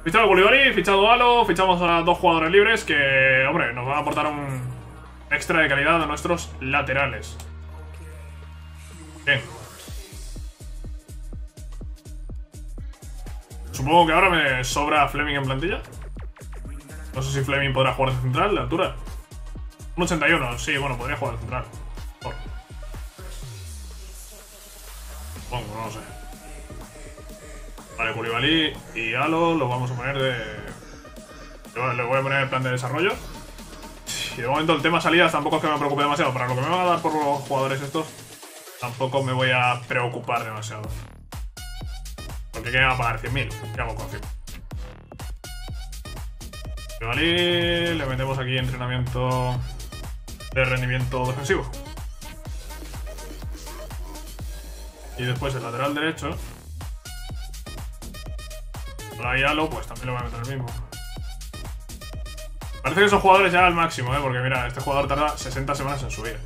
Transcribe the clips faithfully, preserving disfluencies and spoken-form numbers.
Fichado a Koulibaly, fichado a Halo, fichamos a dos jugadores libres que, hombre, nos van a aportar un extra de calidad a nuestros laterales. Bien. Supongo que ahora me sobra Fleming en plantilla. No sé si Fleming podrá jugar de central, de altura. un ochenta y uno, sí, bueno, podría jugar de central. Por. Supongo, no lo sé. Vale, Koulibaly y Halo lo vamos a poner de... Le voy a poner el plan de desarrollo. Y de momento el tema salidas tampoco es que me preocupe demasiado. Para lo que me van a dar por los jugadores estos, tampoco me voy a preocupar demasiado. Porque ¿qué me va a pagar? cien mil. ¿Qué hago con cien? Koulibaly, le metemos aquí entrenamiento de rendimiento defensivo. Y después el lateral derecho. Ahora y Halo, pues también le voy a meter el mismo. Parece que son jugadores ya al máximo, ¿eh? Porque mira, este jugador tarda sesenta semanas en subir.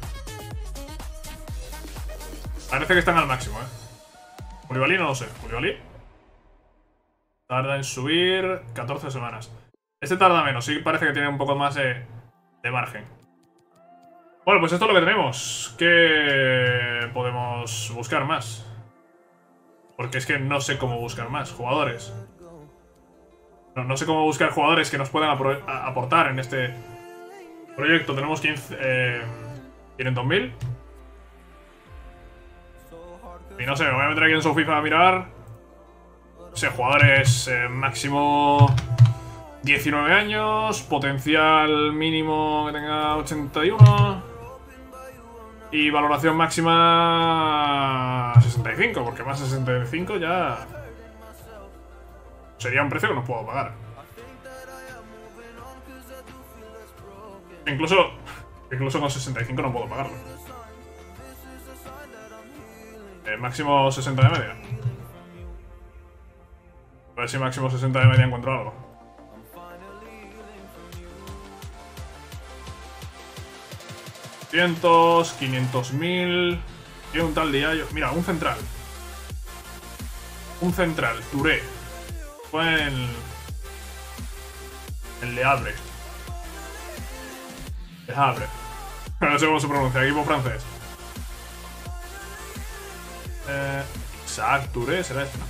Parece que están al máximo, ¿eh? Koulibaly no lo sé. Koulibaly tarda en subir catorce semanas. Este tarda menos, sí parece que tiene un poco más de, de margen. Bueno, pues esto es lo que tenemos. ¿Qué podemos buscar más? Porque es que no sé cómo buscar más jugadores. No, no sé cómo buscar jugadores que nos puedan aportar en este proyecto. Tenemos quince, eh, quinientos mil. Y no sé, me voy a meter aquí en su FIFA a mirar. No sé, jugadores eh, máximo diecinueve años. Potencial mínimo que tenga ochenta y uno. Y valoración máxima sesenta y cinco, porque más sesenta y cinco ya... sería un precio que no puedo pagar. Incluso, incluso con sesenta y cinco no puedo pagarlo. Eh, máximo sesenta de media. A ver si máximo sesenta de media encuentro algo. quinientos, quinientos mil. Y un tal Diallo. Mira, un central. Un central, Touré. Fue en el Le Havre. Le Havre. No sé cómo se pronuncia, equipo francés. Eh, Isaac Touré, será este, ¿no?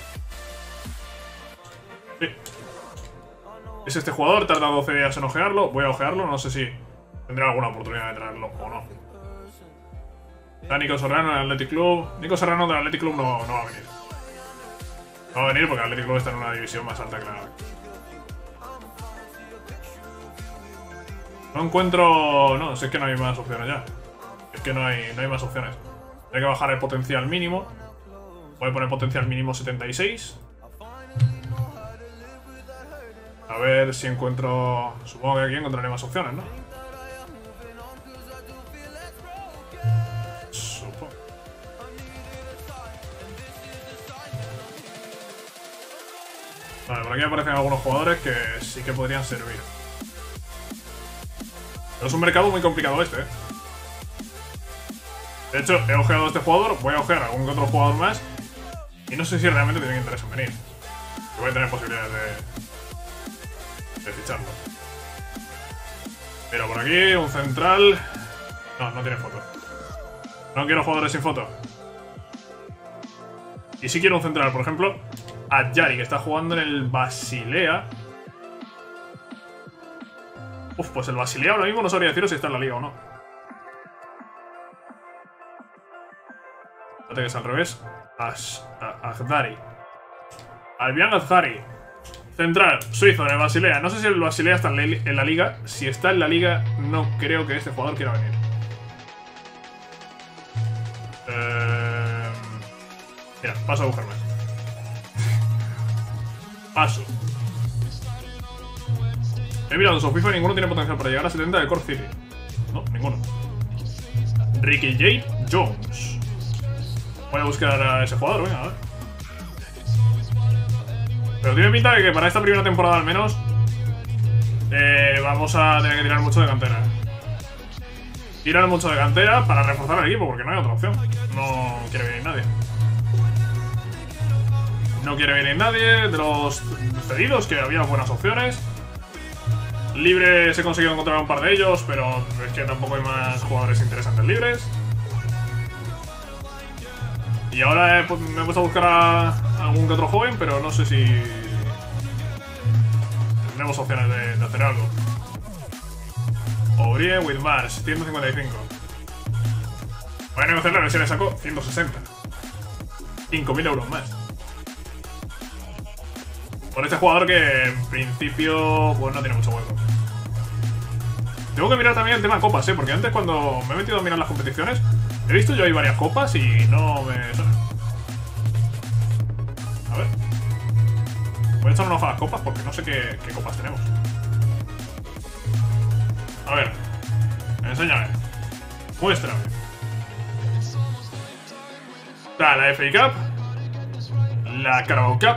Sí. Es este jugador, tarda doce días en ojearlo. Voy a ojearlo, no sé si tendré alguna oportunidad de traerlo o no. Está Nico Serrano en el Athletic Club. Nico Serrano del Athletic Club no, no va a venir. No va a venir porque el Athletic Club está en una división más alta que la... No encuentro... No, si es que no hay más opciones ya. Es que no hay, no hay más opciones. Hay que bajar el potencial mínimo. Voy a poner potencial mínimo setenta y seis. A ver si encuentro... Supongo que aquí encontraré más opciones, ¿no? Supongo. Vale, por aquí aparecen algunos jugadores que sí que podrían servir. Pero es un mercado muy complicado este, ¿eh? De hecho, he ojeado a este jugador, voy a ojear a algún otro jugador más. Y no sé si realmente tienen interés en venir. Que voy a tener posibilidades de, de ficharlo. Mira, por aquí, un central. No, no tiene foto. No quiero jugadores sin foto. Y sí quiero un central, por ejemplo, a Yari, que está jugando en el Basilea. Uf, pues el Basilea ahora mismo no sabría deciros si está en la liga o no. Fíjate que es al revés. Azdari. Albian Azdari. Central, suizo, en el Basilea. No sé si el Basilea está en la liga. Si está en la liga, no creo que este jugador quiera venir. Eh... Mira, paso a buscar más. Paso. He mirado su FIFA y ninguno tiene potencial para llegar a setenta de Core City. No, ninguno. Ricky J. Jones. Voy a buscar a ese jugador, venga, a ver. Pero tiene pinta de que para esta primera temporada al menos eh, vamos a tener que tirar mucho de cantera. Tirar mucho de cantera para reforzar el equipo, porque no hay otra opción. No quiere venir nadie. No quiere venir nadie. De los cedidos, que había buenas opciones. Libre se ha conseguido encontrar un par de ellos, pero es que tampoco hay más jugadores interesantes libres. Y ahora he, me he puesto a buscar a algún que otro joven, pero no sé si tenemos opciones de, de hacer algo. O'Brien with Mars, ciento cincuenta y cinco. Voy a negociarle a ver si le saco ciento sesenta. cinco mil euros más. Por este jugador que en principio pues no tiene mucho hueco. Tengo que mirar también el tema copas, ¿eh? Porque antes cuando me he metido a mirar las competiciones he visto yo ahí varias copas y no me suena. A ver. Voy a echar un ojo a las copas porque no sé qué, qué copas tenemos. A ver. Enséñame. Muéstrame. Está la F A Cup. La Carabao Cup.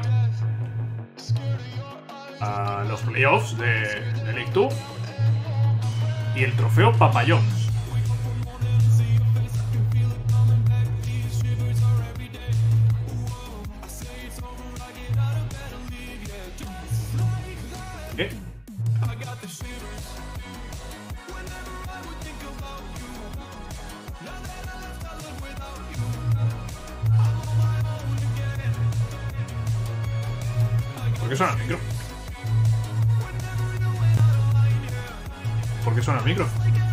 A los playoffs de, de League dos. Y el trofeo Papa John's. ¿Qué? ¿Por qué suena el micro? ¿Por qué suena el micro?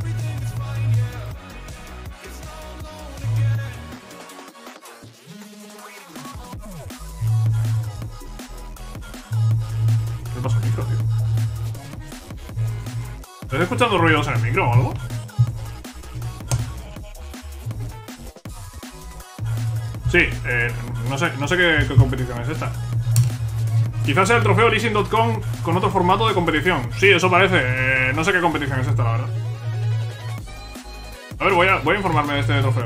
¿Qué pasa al micro, tío? ¿Estás escuchando ruidos en el micro o algo? Sí, eh, no sé, no sé qué, qué competición es esta. Quizás sea el trofeo leasing punto com con otro formato de competición. Sí, eso parece. Eh, no sé qué competición es esta, la verdad. A ver, voy a, voy a informarme de este trofeo.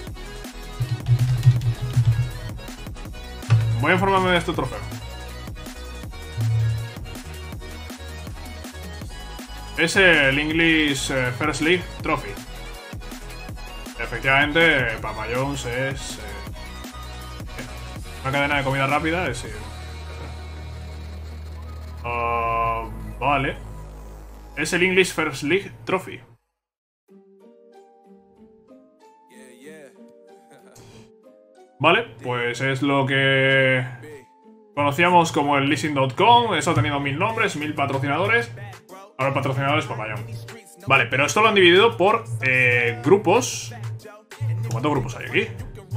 Voy a informarme de este trofeo. Es el English First League Trophy. Efectivamente, Papa John's es eh, una cadena de comida rápida. Es, uh, vale. Es el English First League Trophy. Vale, pues es lo que conocíamos como el leasing punto com. Eso ha tenido mil nombres, mil patrocinadores. Ahora el patrocinador es Papa John's. Vale, pero esto lo han dividido por eh, grupos. ¿Cuántos grupos hay aquí?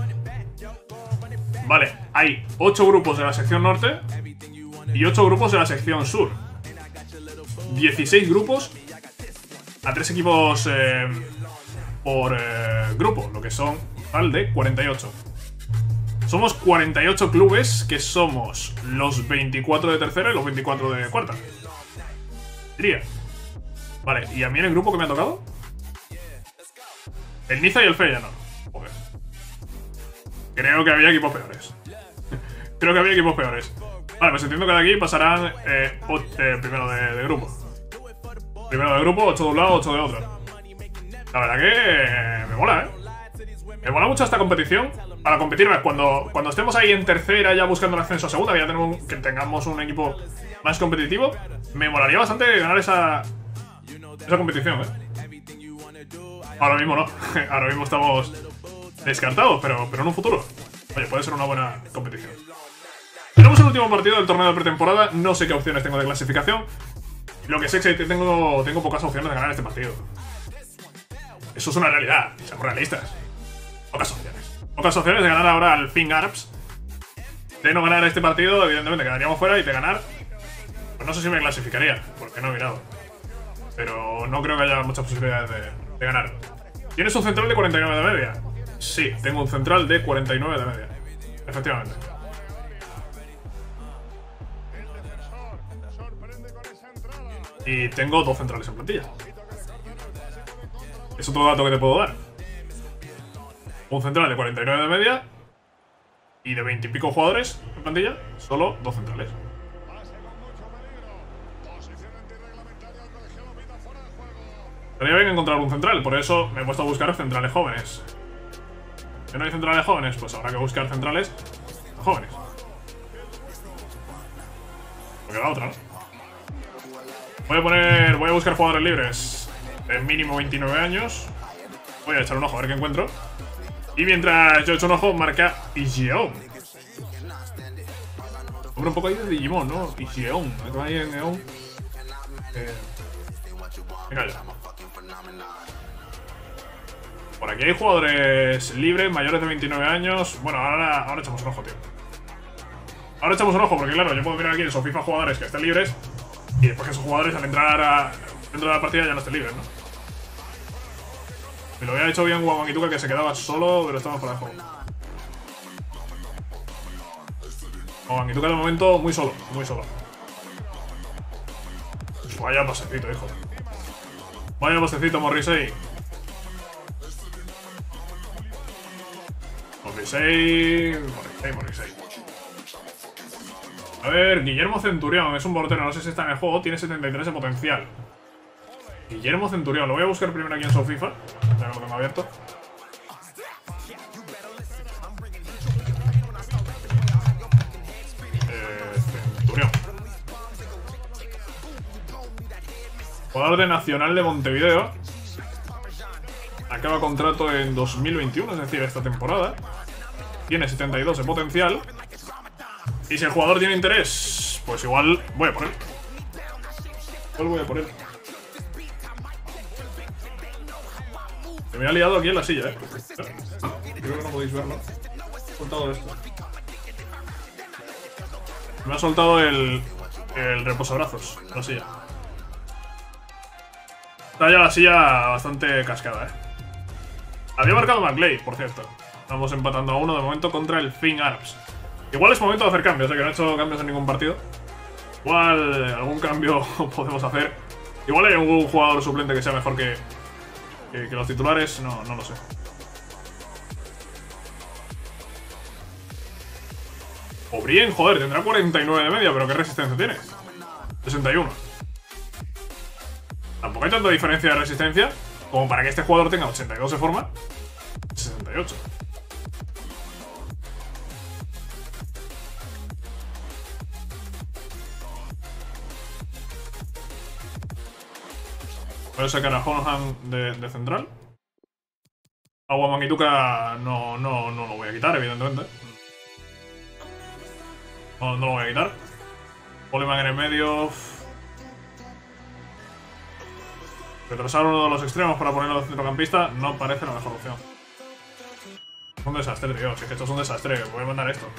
Vale, hay ocho grupos de la sección norte y ocho grupos de la sección sur. dieciséis grupos a tres equipos eh, por eh, grupo, lo que son un total de cuarenta y ocho. Somos cuarenta y ocho clubes, que somos los veinticuatro de tercera y los veinticuatro de cuarta. Diría. Vale, ¿y a mí en el grupo que me ha tocado? El Niza y el Feyenoord. Joder. Creo que había equipos peores. Creo que había equipos peores. Vale, pues entiendo que de aquí pasarán eh, eh, primero de, de grupo. Primero de grupo, ocho de un lado, ocho de otro. La verdad que eh, me mola, ¿eh? Me mola mucho esta competición. Para competir, cuando, cuando estemos ahí en tercera ya buscando el ascenso a segunda, ya tenemos, que tengamos un equipo más competitivo, me molaría bastante ganar esa, esa competición, ¿eh? Ahora mismo no. Ahora mismo estamos descartados, pero, pero en un futuro. Oye, puede ser una buena competición. Tenemos el último partido del torneo de pretemporada. No sé qué opciones tengo de clasificación. Lo que sé es que tengo, tengo pocas opciones de ganar este partido. Eso es una realidad. Seamos realistas. Pocas opciones. Pocas opciones de ganar ahora al Fing Arps. De no ganar este partido, evidentemente quedaríamos fuera. Y de ganar, pues no sé si me clasificaría, porque no he mirado. Pero no creo que haya muchas posibilidades de, de ganar. ¿Tienes un central de cuarenta y nueve de media? Sí, tengo un central de cuarenta y nueve de media. Efectivamente. Y tengo dos centrales en plantilla. Es otro dato que te puedo dar. Un central de cuarenta y nueve de media y de veinte y pico jugadores en plantilla, solo dos centrales. Estaría bien encontrar un central, por eso me he puesto a buscar centrales jóvenes. Si no hay centrales jóvenes, pues habrá que buscar centrales jóvenes. Porque la otra, ¿no? Voy a poner... Voy a buscar jugadores libres de mínimo veintinueve años. Voy a echar un ojo a ver qué encuentro. Y mientras yo echo un ojo, marca Igeon. Hombre, un poco ahí de Digimon, ¿no? Igeon. Acaba ahí en Neon. Eh... Venga ya. Por aquí hay jugadores libres, mayores de veintinueve años. Bueno, ahora, ahora echamos un ojo, tío. Ahora echamos un ojo, porque claro, yo puedo mirar aquí en su FIFA jugadores que estén libres. Y después que esos jugadores al entrar a, dentro de la partida ya no estén libres, ¿no? Me lo había hecho bien Wamangituka, que se quedaba solo, pero estamos para el juego. Wamangituka de momento muy solo, muy solo. Pues vaya pasecito, hijo. Vaya pasecito, Morrissey. Morrissey... Morrissey, Morrissey. A ver, Guillermo Centurión, es un portero, no sé si está en el juego, tiene setenta y tres de potencial. Guillermo Centurión, lo voy a buscar primero aquí en su FIFA, ya que lo tengo abierto. Eh, Centurión. Jugador de Nacional de Montevideo. Acaba contrato en dos mil veintiuno, es decir, esta temporada. Tiene setenta y dos de potencial. Y si el jugador tiene interés, pues igual voy a por él. Igual voy a por él. Se me ha liado aquí en la silla, eh. Creo que no podéis verlo. Me ha soltado esto. Me ha soltado el, el reposabrazos, la silla. Está ya la silla bastante cascada, eh. Había marcado McLeay, por cierto. Estamos empatando a uno de momento contra el Finn Arps. Igual es momento de hacer cambios, ya que no he hecho cambios en ningún partido. Igual algún cambio podemos hacer. Igual hay algún jugador suplente que sea mejor que, que, que los titulares, no, no lo sé. O'Brien, joder, tendrá cuarenta y nueve de media, pero ¿qué resistencia tiene? sesenta y uno. Tampoco hay tanta diferencia de resistencia como para que este jugador tenga ochenta y dos de forma. sesenta y ocho. Voy a sacar a Honham de, de central. A Wamangituka no, no, no lo voy a quitar, evidentemente. No, no lo voy a quitar. Poleman en el medio. Retrasar uno de los extremos para ponerlo de centrocampista no parece la mejor opción. Es un desastre, tío. Si es que esto es un desastre, voy a mandar esto.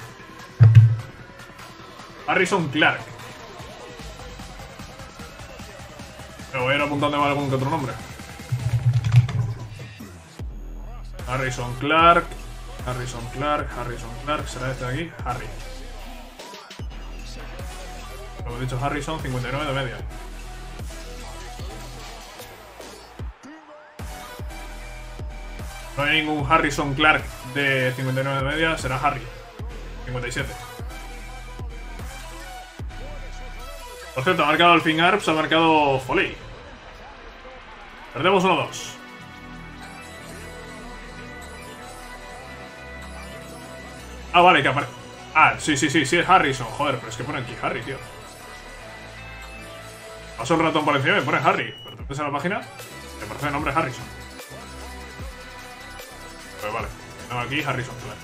Harrison Clark. Me voy a ir apuntando a algún que otro nombre. Harrison Clark. Harrison Clark. Harrison Clark. ¿Será este de aquí? Harry. Como he dicho, Harrison, cincuenta y nueve de media. No hay ningún Harrison Clark de cincuenta y nueve de media. Será Harry. cincuenta y siete. Por cierto, ha marcado el Finn Arps, ha marcado Foley. Perdemos uno dos. Ah, vale, que aparece. Ah, sí, sí, sí, sí es Harrison. Joder, pero es que pone aquí Harry, tío. Paso el ratón por encima y me pone Harry. Pero te ves en la página, me parece el nombre Harrison. Pues vale, tengo aquí Harrison, claro.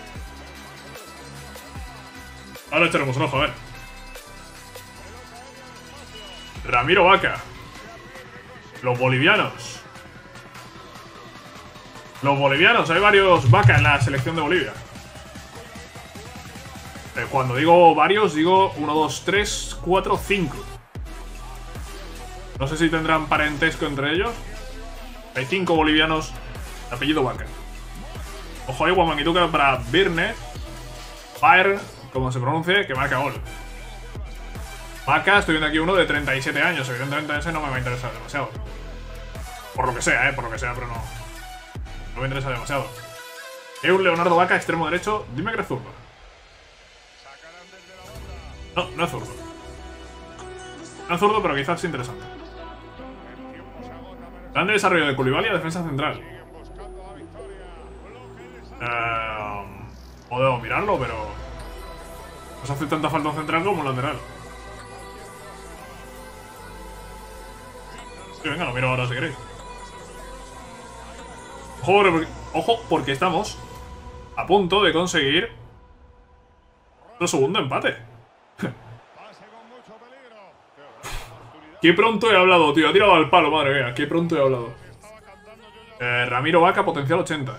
Ahora echaremos un ojo, a ver. Ramiro Vaca. Los bolivianos. Los bolivianos. Hay varios Vaca en la selección de Bolivia. Eh, cuando digo varios, digo uno, dos, tres, cuatro, cinco. No sé si tendrán parentesco entre ellos. Hay cinco bolivianos de apellido Vaca. Ojo ahí, Wamangituka para Birne. Fire, como se pronuncie, que marca gol. Vaca, estoy viendo aquí uno de treinta y siete años. Evidentemente ese no me va a interesar demasiado. Por lo que sea, eh, por lo que sea, pero no. No me interesa demasiado. Hay un Leonardo Vaca, extremo derecho. Dime que es zurdo. No, no es zurdo. No es zurdo, pero quizás es interesante. Plan de desarrollo de Koulibaly a defensa central. Eh, Podemos mirarlo, pero nos hace tanta falta un central como un lateral. Sí, venga, lo miro ahora si queréis. Ojo porque, ojo, porque estamos a punto de conseguir otro segundo empate. Qué pronto he hablado, tío. Ha tirado al palo, madre mía. Qué pronto he hablado. Eh, Ramiro Vaca, potencial ochenta.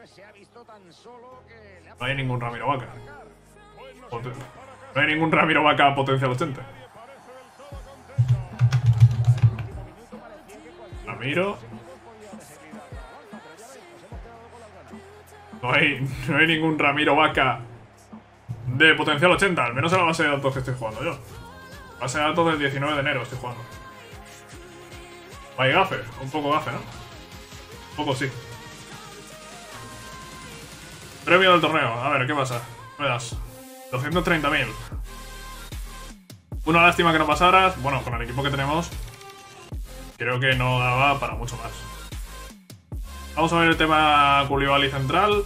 No hay ningún Ramiro Vaca. Poten... No hay ningún Ramiro Vaca potencial ochenta. Ramiro. No hay, no hay ningún Ramiro Vaca de potencial ochenta. Al menos en la base de datos que estoy jugando yo. Base de datos del diecinueve de enero estoy jugando. Hay gafe. Un poco gafe, ¿no? Un poco sí. Premio del torneo. A ver, ¿qué pasa? Me das doscientos treinta mil. Una lástima que no pasaras. Bueno, con el equipo que tenemos creo que no daba para mucho más. Vamos a ver el tema Koulibaly central.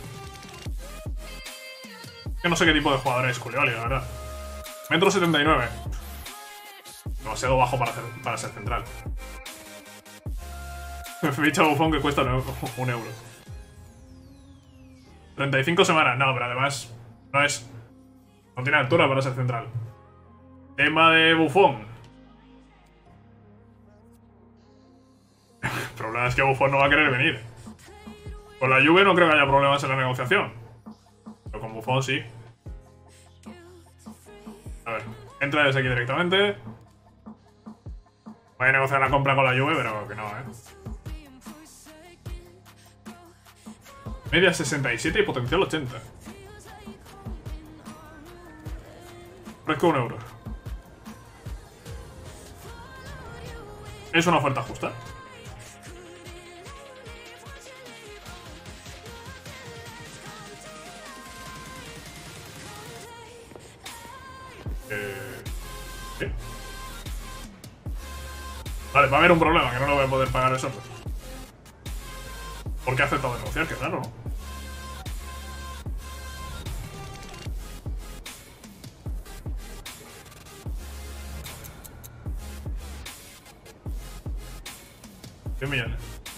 Que no sé qué tipo de jugador es Koulibaly, la verdad. Metro setenta y nueve. Demasiado bajo para, hacer, para ser central. Ficha Buffon que cuesta un euro. treinta y cinco semanas. No, pero además no es... No tiene altura para ser central. Tema de Buffon. El problema es que Buffon no va a querer venir. Con la Juve no creo que haya problemas en la negociación. Pero con Buffon sí. A ver, entra desde aquí directamente. Voy a negociar la compra con la Juve, pero que no, eh. Media sesenta y siete y potencial ochenta. Ofrezco un euro. Es una oferta justa. Eh... ¿Sí? Vale, va a haber un problema, que no lo voy a poder pagar eso. ¿Por qué ha aceptado negociar? Qué raro, ¿no? cien millones.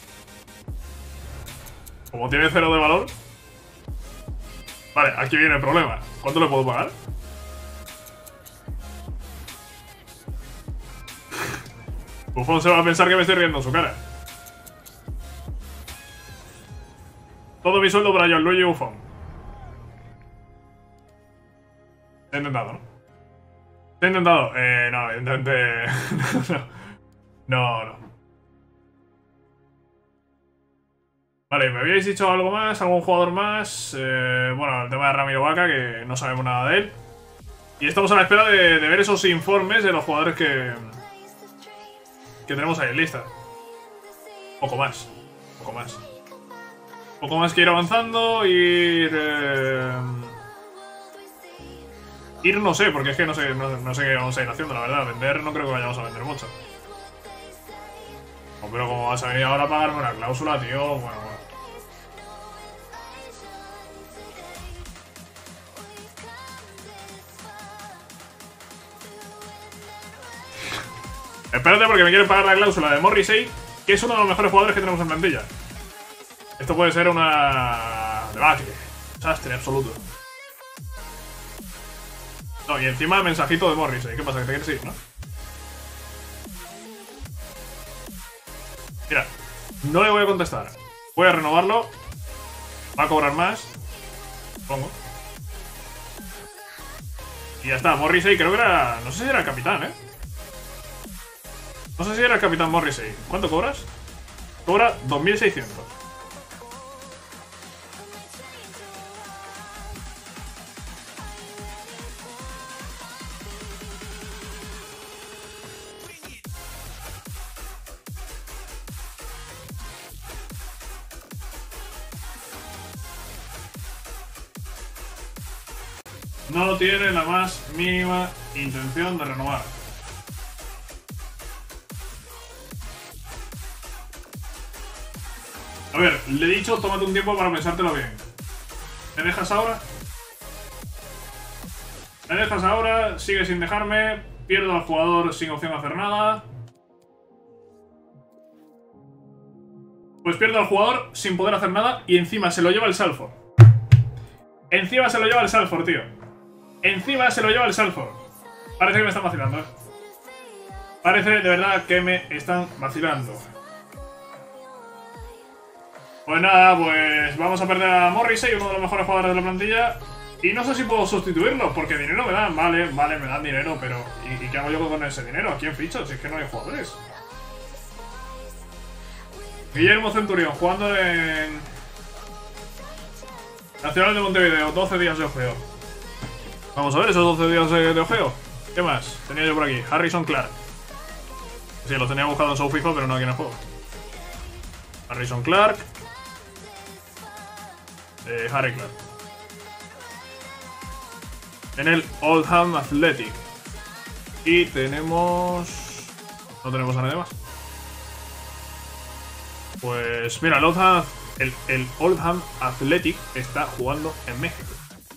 Como tiene cero de valor. Vale, aquí viene el problema. ¿Cuánto le puedo pagar? Buffon se va a pensar que me estoy riendo en su cara. Todo mi sueldo para Gianluigi Buffon. He intentado, ¿no? He intentado. Eh, no, evidentemente... no, no. Vale, me habíais dicho algo más, algún jugador más. Eh, bueno, el tema de Ramiro Vaca, que no sabemos nada de él. Y estamos a la espera de, de ver esos informes de los jugadores que... que tenemos ahí en lista. Poco más. Poco más. Poco más que ir avanzando, ir... Eh... Ir no sé, porque es que no sé, no, no sé qué vamos a ir haciendo, la verdad. Vender no creo que vayamos a vender mucho. No, pero como vas a venir ahora a pagarme una cláusula, tío, bueno, bueno. Espérate porque me quieren pagar la cláusula de Morrissey, que es uno de los mejores jugadores que tenemos en plantilla. Esto puede ser una... debacle. Desastre absoluto. No, y encima mensajito de Morrissey. ¿Qué pasa? ¿Que te quieres ir, no? Mira, no le voy a contestar. Voy a renovarlo. Va a cobrar más. Supongo. Y ya está. Morrissey creo que era... no sé si era el capitán, ¿eh? No sé si era el capitán Morrissey. ¿Cuánto cobras? Cobra dos mil seiscientos. No tiene la más mínima intención de renovar. A ver, le he dicho, tómate un tiempo para pensártelo bien. ¿Me dejas ahora? ¿Me dejas ahora? Sigue sin dejarme. Pierdo al jugador sin opción a hacer nada. Pues pierde al jugador sin poder hacer nada y encima se lo lleva el Salford. Encima se lo lleva el Salford, tío. Encima se lo lleva el Salford. Parece que me están vacilando, eh. Parece de verdad que me están vacilando. Pues nada, pues vamos a perder a Morrissey, uno de los mejores jugadores de la plantilla. Y no sé si puedo sustituirlo, porque dinero me dan. Vale, vale, me dan dinero, pero ¿y, ¿y qué hago yo con ese dinero? ¿A quién ficho? Si es que no hay jugadores. Guillermo Centurión, jugando en Nacional de Montevideo, doce días de ojeo. Vamos a ver esos doce días de, de ojeo. ¿Qué más tenía yo por aquí? Harrison Clark. Sí, lo tenía buscado en Show FIFA, pero no aquí en el juego. Harrison Clark. Eh, Harry Clark. En el Oldham Athletic. Y tenemos... No tenemos a nadie más. Pues mira, el Oldham, el, el Oldham Athletic está jugando en México.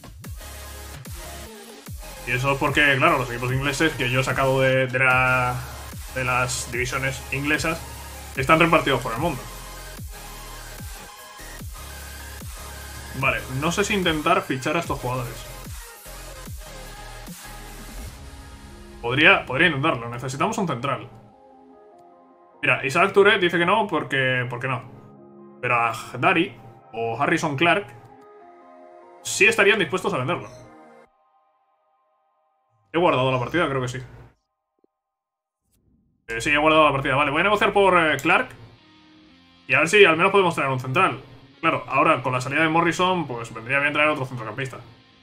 Y eso es porque, claro, los equipos ingleses que yo he sacado de, de, la, de las divisiones inglesas están repartidos por el mundo. Vale, no sé si intentar fichar a estos jugadores. Podría, podría intentarlo, necesitamos un central. Mira, Isaac Touré dice que no porque, porque no. Pero a Dari o Harrison Clark sí estarían dispuestos a venderlo. He guardado la partida, creo que sí. Eh, sí, he guardado la partida. Vale, voy a negociar por eh, Clark. Y a ver si al menos podemos traer un central. Claro, ahora con la salida de Morrison, pues vendría bien traer otro centrocampista.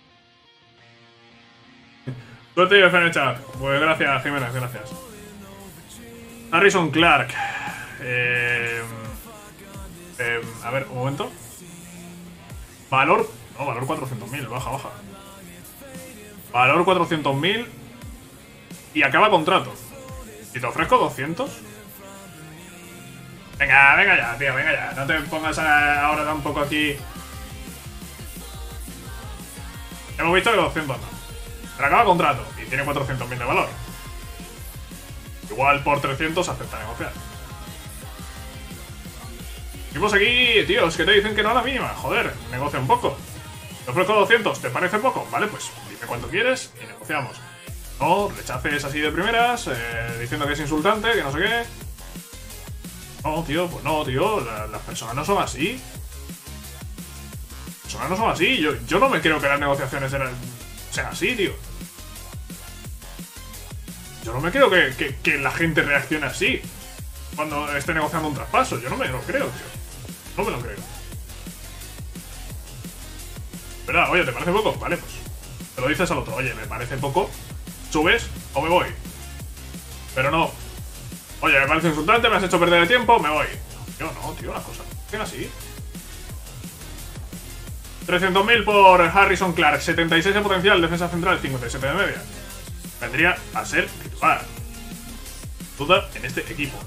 Suerte y F en el chat. Pues gracias, Jiménez, gracias. Harrison Clark. Eh, eh, a ver, un momento. Valor... No, valor cuatrocientos mil, baja, baja. Valor cuatrocientos mil. Y acaba contrato. ¿Y te ofrezco doscientos? Venga, venga ya, tío, venga ya. No te pongas a, ahora tampoco aquí. Hemos visto que doscientos no. Pero acaba contrato y tiene cuatrocientos mil de valor. Igual por trescientos acepta negociar. Equipos aquí, tíos, que te dicen que no a la mínima. Joder, negocia un poco. Te ofrezco doscientos, ¿te parece poco? Vale, pues dime cuánto quieres y negociamos. No, rechaces así de primeras, eh, diciendo que es insultante, que no sé qué. No, tío, pues no, tío, la, las personas no son así. Las personas no son así. Yo, yo no me creo que las negociaciones eran, sean así, tío. Yo no me creo que, que, que la gente reaccione así cuando esté negociando un traspaso. Yo no me lo creo, tío. No me lo creo. ¿Verdad? Oye, ¿te parece poco? Vale, pues te lo dices al otro. Oye, me parece poco. ¿Subes o me voy? Pero no. Oye, me parece insultante, me has hecho perder el tiempo, me voy. Tío, no, tío, las cosas no así. trescientos mil por Harrison Clark, setenta y seis de potencial, defensa central, cincuenta y siete de media. Vendría a ser titular. Duda en este equipo.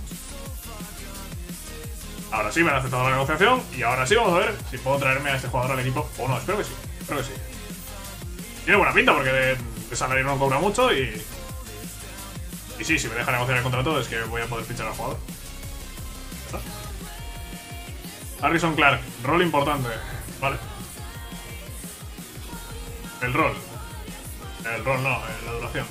Ahora sí me han aceptado la negociación y ahora sí vamos a ver si puedo traerme a este jugador al equipo o no. Espero que sí, espero que sí. Tiene buena pinta porque de, de salario no cobra mucho y... Y sí, si me deja negociar el contrato es que voy a poder fichar al jugador. ¿Está? Harrison Clark, rol importante. Vale. El rol. El rol no, la duración.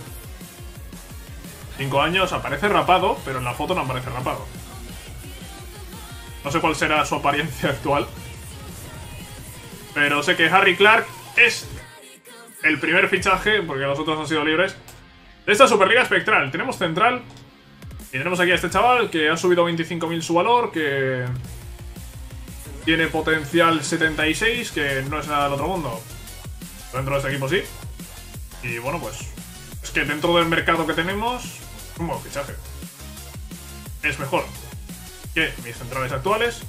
Cinco años, aparece rapado, pero en la foto no aparece rapado. No sé cuál será su apariencia actual. Pero sé que Harry Clark es el primer fichaje, porque los otros han sido libres, de esta Superliga Espectral. Tenemos central. Y tenemos aquí a este chaval que ha subido veinticinco mil su valor, que tiene potencial setenta y seis, que no es nada del otro mundo. Dentro de este equipo sí. Y bueno, pues es que dentro del mercado que tenemos, un buen fichaje. Es mejor que mis centrales actuales.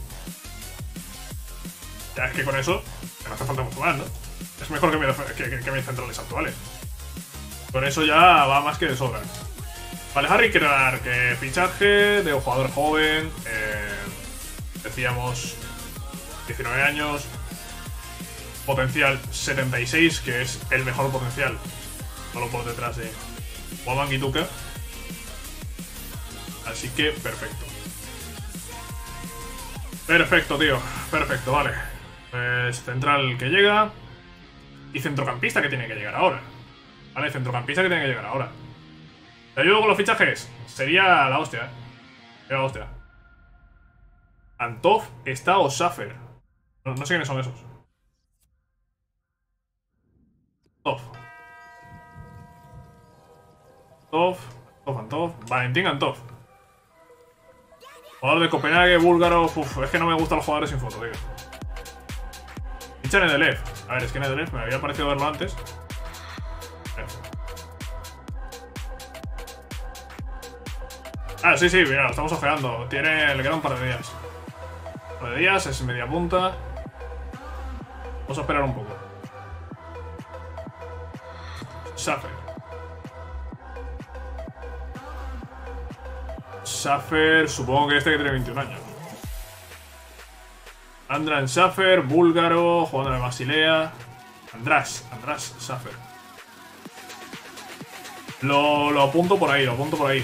Ya es que con eso me hace falta mucho más, ¿no? Es mejor que, mi, que, que, que mis centrales actuales. Con eso ya va más que de sobra. Vale, Harry Clark, que fichaje de un jugador joven. Eh, decíamos diecinueve años. Potencial setenta y seis, que es el mejor potencial. Solo por detrás de Wembanyama. Así que perfecto. Perfecto, tío. Perfecto, vale. Pues central que llega. Y centrocampista que tiene que llegar ahora. Vale, centrocampista que tiene que llegar ahora. ¿Te ayudo con los fichajes? Sería la hostia, eh. Sería la hostia. Antov está o Safer. No, no sé quiénes son esos. Antov. Antov. Antov, Antov. Valentín Antov. Jugador de Copenhague, búlgaro. Uf, es que no me gustan los jugadores sin foto, tío. Ficha Nedelev. A ver, es que Nedelev me había parecido verlo antes. Ah, sí, sí, mira, lo estamos ojeando. Tiene, le queda un par de días. Un par de días, es media punta. Vamos a esperar un poco. Safer. Safer, supongo que este que tiene veintiún años. Andran Safer, búlgaro, jugando de Basilea. András, András Safer. Lo, lo apunto por ahí, lo apunto por ahí.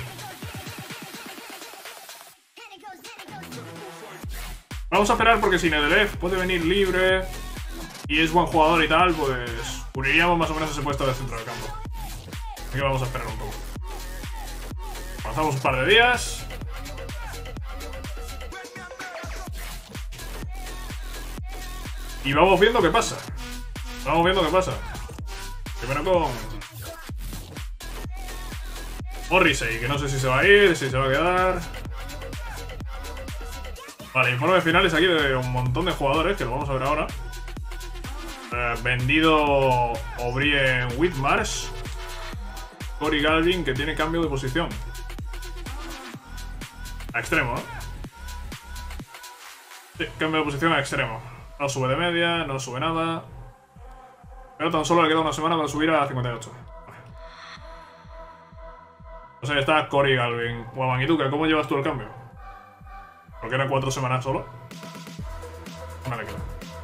Vamos a esperar porque si Nedelev puede venir libre y es buen jugador y tal, pues uniríamos más o menos ese puesto de centro del campo. Así que vamos a esperar un poco. Avanzamos un par de días. Y vamos viendo qué pasa. Vamos viendo qué pasa. Primero con Morrissey, que no sé si se va a ir, si se va a quedar. Vale, informes finales aquí de un montón de jugadores, que lo vamos a ver ahora. Eh, vendido O'Brien Whitmarsh. Cory Galvin, que tiene cambio de posición. A extremo, ¿no? Sí, cambio de posición a extremo. No sube de media, no sube nada. Pero tan solo le queda una semana para subir a cincuenta y ocho. O sea, está Cory Galvin. Wabangituka, ¿cómo llevas tú el cambio? Porque eran cuatro semanas solo. Una le queda.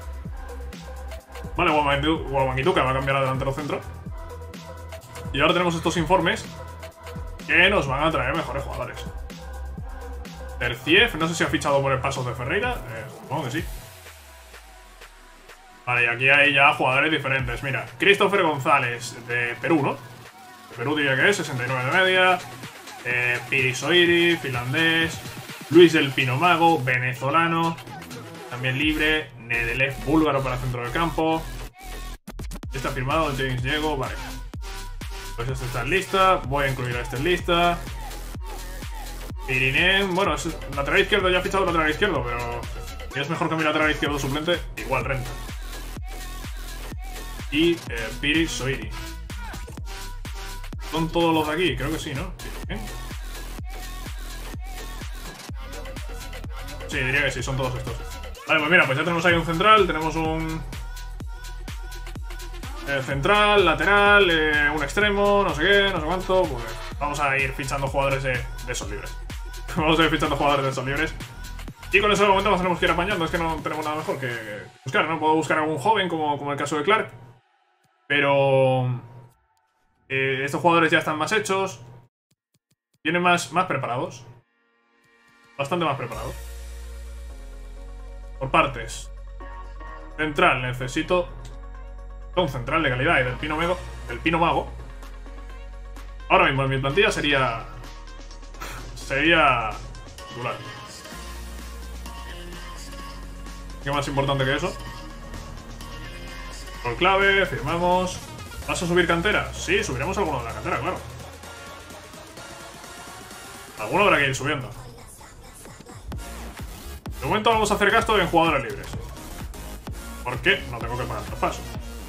Vale, Wabangituka va a cambiar a delantero centro. Y ahora tenemos estos informes que nos van a traer mejores jugadores. Terciev, no sé si ha fichado por el paso de Ferreira. Eh, supongo que sí. Vale, y aquí hay ya jugadores diferentes. Mira, Christopher González, de Perú, ¿no? De Perú diría que es, sesenta y nueve de media. Eh, Piri Soiri, finlandés. Luis del Pino Mago, venezolano. También libre. Nedelev, búlgaro para el centro del campo. Está firmado James Diego, vale. Pues este está en lista. Voy a incluir a este en lista. Pirinen, bueno, es lateral izquierdo, ya ha fichado lateral izquierdo, pero si es mejor que mi lateral izquierdo suplente, igual renta. Y eh, Piri Soiri. ¿Son todos los de aquí? Creo que sí, ¿no? ¿Eh? Sí, diría que sí, son todos estos. Vale, pues mira, pues ya tenemos ahí un central, tenemos un... Eh, central, lateral, eh, un extremo, no sé qué, no sé cuánto. Pues vamos a ir fichando jugadores de, de esos libres. Vamos a ir fichando jugadores de esos libres. Y con eso de momento nos tenemos que ir apañando. Es que no tenemos nada mejor que buscar, ¿no? Puedo buscar algún joven, como, como el caso de Clark. Pero... Eh, estos jugadores ya están más hechos. Vienen más, más preparados. Bastante más preparados. Por partes. Central, necesito un central de calidad y del Pino Mago. Del Pino Mago. Ahora mismo en mi plantilla sería... Sería... titular. ¿Qué más importante que eso? Por clave, firmamos. ¿Vas a subir cantera? Sí, subiremos alguno de la cantera, claro. Alguno habrá que ir subiendo. De momento vamos a hacer gasto en jugadores libres. Porque no tengo que pagar traspaso.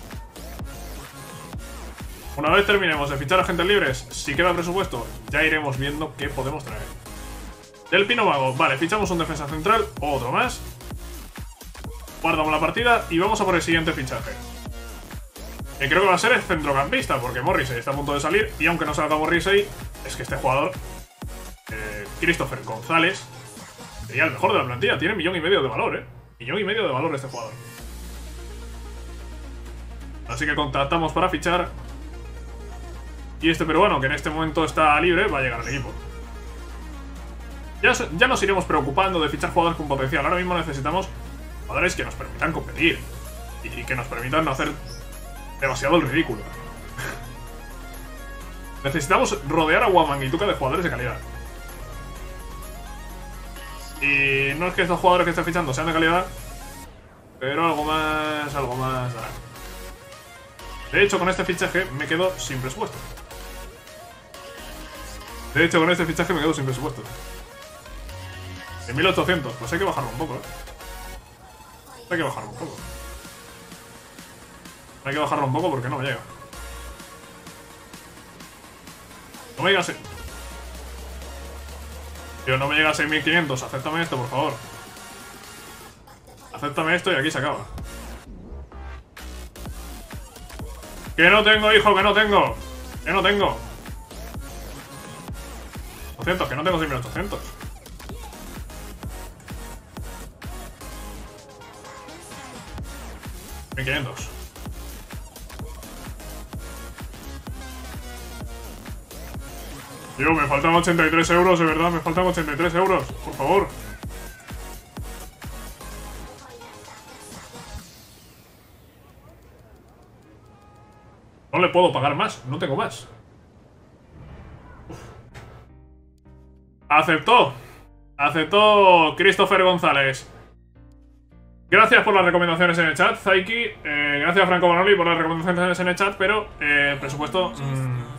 Una vez terminemos de fichar agentes libres, si queda presupuesto, ya iremos viendo qué podemos traer. Del Pino Mago, vale, fichamos un defensa central, otro más. Guardamos la partida y vamos a por el siguiente fichaje. Que creo que va a ser el centrocampista, porque Morrissey está a punto de salir. Y aunque no salga Morrissey, es que este jugador, eh, Christopher González, sería el mejor de la plantilla. Tiene millón y medio de valor, eh. Millón y medio de valor este jugador. Así que contactamos para fichar. Y este peruano, que en este momento está libre, va a llegar al equipo. Ya, ya nos iremos preocupando de fichar jugadores con potencial. Ahora mismo necesitamos jugadores que nos permitan competir. Y, y que nos permitan no hacer demasiado el ridículo. Necesitamos rodear a Wamangituka de jugadores de calidad. Y no es que estos jugadores que esté fichando sean de calidad, pero algo más, algo más dará. De hecho, con este fichaje me quedo sin presupuesto. De hecho, con este fichaje me quedo sin presupuesto. En mil ochocientos, pues hay que bajarlo un poco, ¿eh? Hay que bajarlo un poco. Hay que bajarlo un poco porque no me llega. No me llega a seis. Tío, no me llega a seis mil quinientos. Acéptame esto, por favor. Acéptame esto y aquí se acaba. Que no tengo, hijo, que no tengo. Que no tengo. ochocientos, que no tengo seis mil ochocientos. mil quinientos. Tío, me faltan ochenta y tres euros, de verdad, me faltan ochenta y tres euros, por favor. No le puedo pagar más, no tengo más. Uf. Aceptó. Aceptó Christopher González. Gracias por las recomendaciones en el chat, Zaiki. Eh, gracias, Franco Manoli, por las recomendaciones en el chat, pero eh, el presupuesto... Mmm,